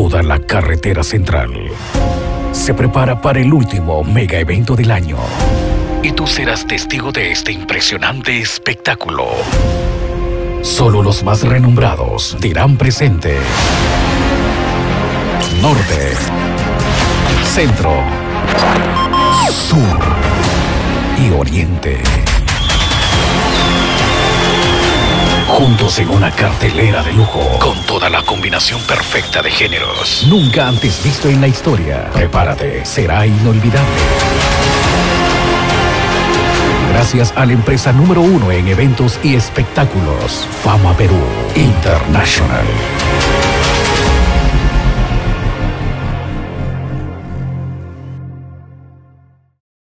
toda la carretera central se prepara para el último mega evento del año. Y tú serás testigo de este impresionante espectáculo. Solo los más renombrados dirán presente. Norte, Centro, Sur y Oriente. Juntos en una cartelera de lujo, con toda la combinación perfecta de géneros nunca antes visto en la historia. Prepárate, será inolvidable. Gracias a la empresa número 1 en eventos y espectáculos, Fama Perú International.